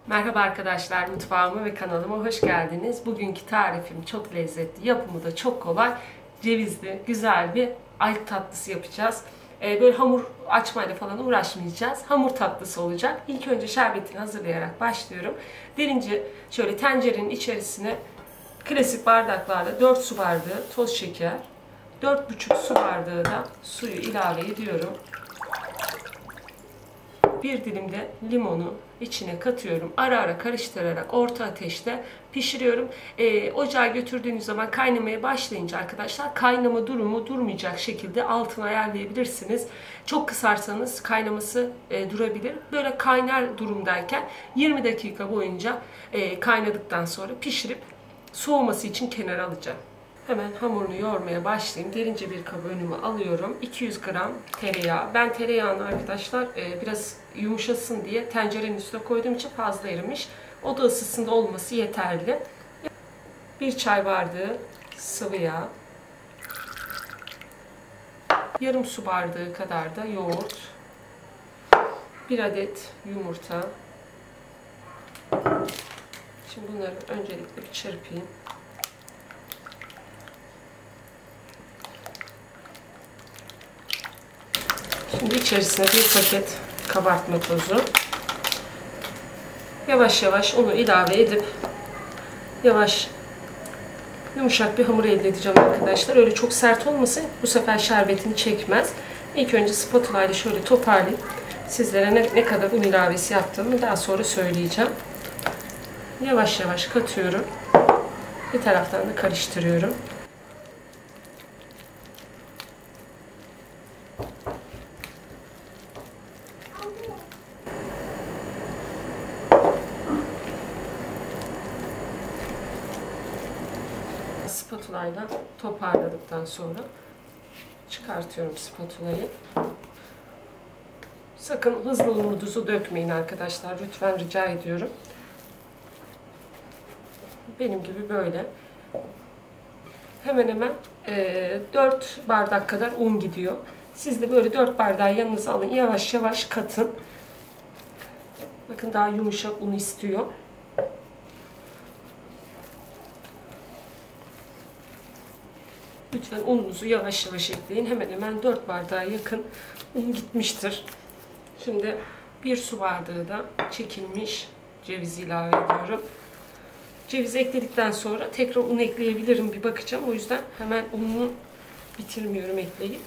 Merhaba arkadaşlar, mutfağıma ve kanalıma hoş geldiniz. Bugünkü tarifim çok lezzetli, yapımı da çok kolay. Cevizli, güzel bir ay tatlısı yapacağız. Böyle hamur açmayla falan uğraşmayacağız. Hamur tatlısı olacak. İlk önce şerbetini hazırlayarak başlıyorum. Birinci şöyle tencerenin içerisine klasik bardaklarla 4 su bardağı toz şeker, 4,5 su bardağı da suyu ilave ediyorum. Bir dilim de limonu içine katıyorum. Ara ara karıştırarak orta ateşte pişiriyorum. Ocağa götürdüğünüz zaman kaynamaya başlayınca arkadaşlar kaynama durumu durmayacak şekilde altını ayarlayabilirsiniz. Çok kısarsanız kaynaması durabilir. Böyle kaynar durumdayken 20 dakika boyunca kaynadıktan sonra pişirip soğuması için kenara alacağım. Hemen hamurunu yoğurmaya başlayayım. Derince bir kaba önüme alıyorum. 200 gram tereyağı. Ben tereyağını arkadaşlar biraz yumuşasın diye tencerenin üstüne koyduğum için fazla erimiş. O da ısısında olması yeterli. 1 çay bardağı sıvı yağ. Yarım su bardağı kadar da yoğurt. 1 adet yumurta. Şimdi bunları öncelikle bir çırpayım. Şimdi içerisine bir paket kabartma tozu. Yavaş yavaş onu ilave edip yavaş yumuşak bir hamur elde edeceğim arkadaşlar. Öyle çok sert olmasın. Bu sefer şerbetini çekmez. İlk önce spatula ile şöyle toparlayıp sizlere ne kadar un ilavesi yaptığımı daha sonra söyleyeceğim. Yavaş yavaş katıyorum. Bir taraftan da karıştırıyorum. Spatula ile toparladıktan sonra çıkartıyorum spatulayı. Sakın hızlı ununuzu dökmeyin arkadaşlar. Lütfen rica ediyorum. Benim gibi böyle. Hemen hemen 4 bardak kadar un gidiyor. Siz de böyle 4 bardağı yanınıza alın. Yavaş yavaş katın. Bakın daha yumuşak un istiyor. Lütfen ununuzu yavaş yavaş ekleyin. Hemen hemen 4 bardağa yakın un gitmiştir. Şimdi 1 su bardağı da çekilmiş cevizi ilave ediyorum. Cevizi ekledikten sonra tekrar un ekleyebilirim, bir bakacağım. O yüzden hemen ununu bitirmiyorum ekleyip.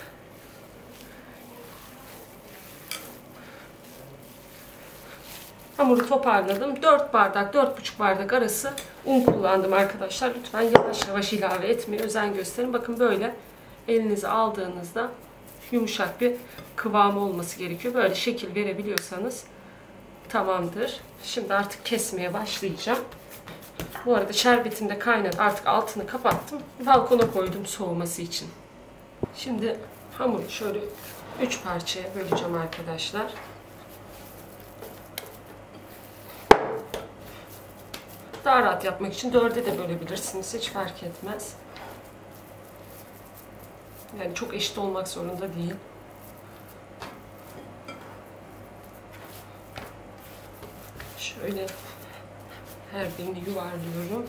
Hamuru toparladım. 4 bardak, 4,5 bardak arası un kullandım arkadaşlar. Lütfen yavaş yavaş ilave etmeye özen gösterin. Bakın böyle elinize aldığınızda yumuşak bir kıvamı olması gerekiyor. Böyle şekil verebiliyorsanız tamamdır. Şimdi artık kesmeye başlayacağım. Bu arada şerbetim de kaynadı. Artık altını kapattım. Balkona koydum soğuması için. Şimdi hamuru şöyle 3 parçaya böleceğim arkadaşlar. Daha rahat yapmak için 4'e de bölebilirsiniz. Hiç fark etmez. Yani çok eşit olmak zorunda değil. Şöyle her birini yuvarlıyorum.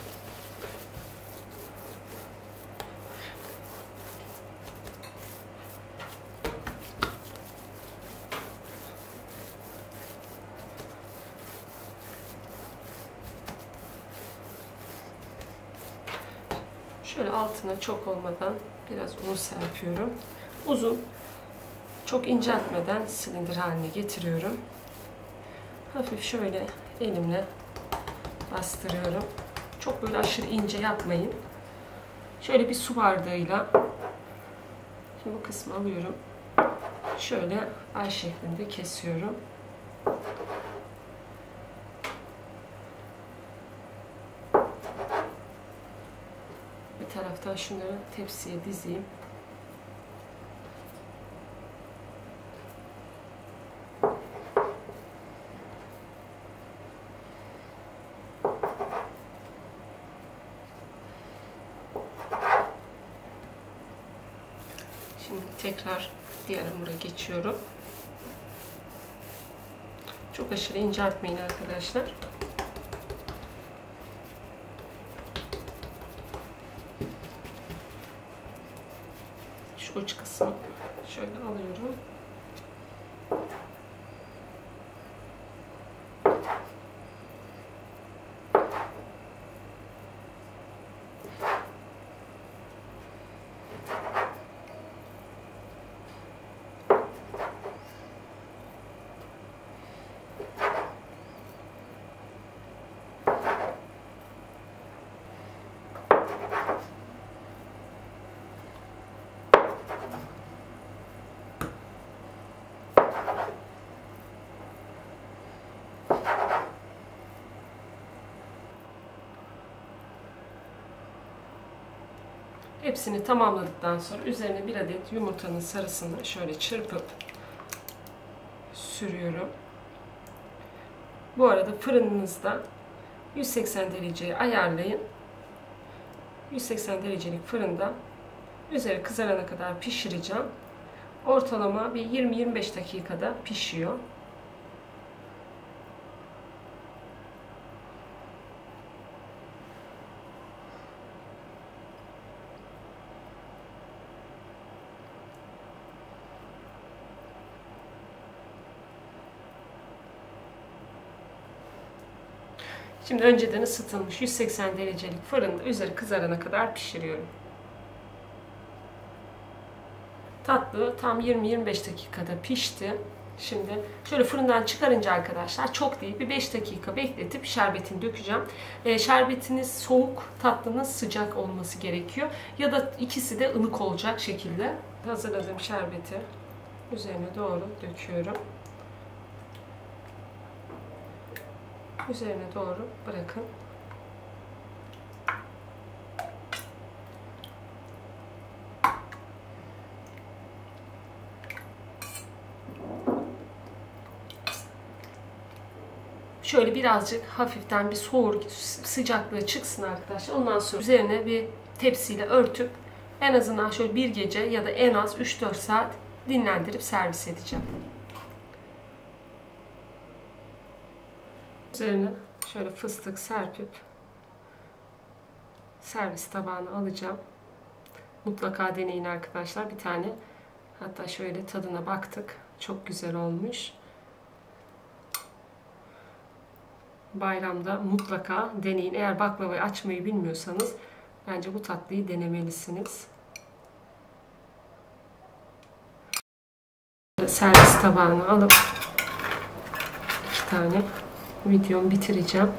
Şöyle altına çok olmadan biraz un serpiyorum. Uzun, çok inceltmeden silindir haline getiriyorum. Hafif şöyle elimle bastırıyorum. Çok böyle aşırı ince yapmayın. Şöyle bir su bardağıyla şimdi bu kısmı alıyorum. Şöyle ay şeklinde kesiyorum. Bir taraftan şunları tepsiye dizeyim. Şimdi tekrar diğer hamura geçiyorum. Çok aşırı inceltmeyin arkadaşlar. Şu uç kısmı şöyle alıyorum. Hepsini tamamladıktan sonra üzerine bir adet yumurtanın sarısını şöyle çırpıp sürüyorum. Bu arada fırınınızda 180 dereceye ayarlayın. 180 derecelik fırında üzeri kızarana kadar pişireceğim. Ortalama bir 20-25 dakikada pişiyor. Şimdi önceden ısıtılmış 180 derecelik fırında üzeri kızarana kadar pişiriyorum. Tatlı tam 20-25 dakikada pişti. Şimdi şöyle fırından çıkarınca arkadaşlar çok değil bir 5 dakika bekletip şerbetini dökeceğim. Şerbetiniz soğuk, tatlınız sıcak olması gerekiyor. Ya da ikisi de ılık olacak şekilde. Hazırladığım şerbeti üzerine doğru döküyorum. Üzerine doğru bırakın. Şöyle birazcık hafiften bir soğur, sıcaklığı çıksın arkadaşlar. Ondan sonra üzerine bir tepsiyle örtüp en azından şöyle bir gece ya da en az 3-4 saat dinlendirip servis edeceğim. Üzerine şöyle fıstık serpip servis tabağına alacağım. Mutlaka deneyin arkadaşlar. Bir tane hatta şöyle tadına baktık. Çok güzel olmuş. Bayramda mutlaka deneyin. Eğer baklavayı açmayı bilmiyorsanız bence bu tatlıyı denemelisiniz. Servis tabağına alıp 2 tane videomu bitireceğim.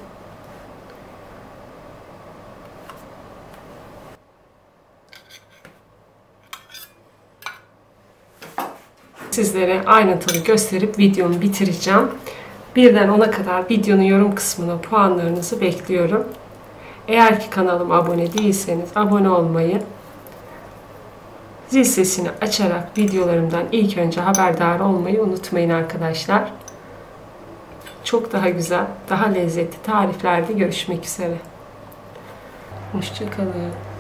Sizlere ayrıntılı gösterip videomu bitireceğim. 1'den 10'a kadar videonun yorum kısmına puanlarınızı bekliyorum. Eğer ki kanalıma abone değilseniz abone olmayı, zil sesini açarak videolarımdan ilk önce haberdar olmayı unutmayın arkadaşlar. Çok daha güzel, daha lezzetli tariflerde görüşmek üzere. Hoşça kalın.